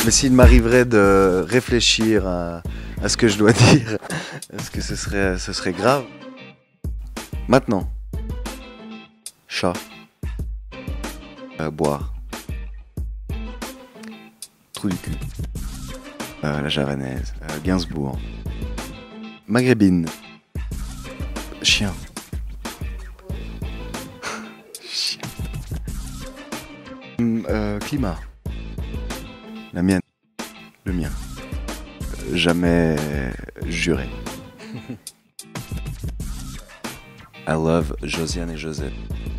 Mais s'il m'arriverait de réfléchir à ce que je dois dire, est-ce que ce serait grave? Maintenant. Chat. Boire. Trou du cul. La javanaise. Gainsbourg. Maghrébine. Chien. Chien. Climat. La mienne. Le mien. Jamais juré. I love Josiane et Joseph.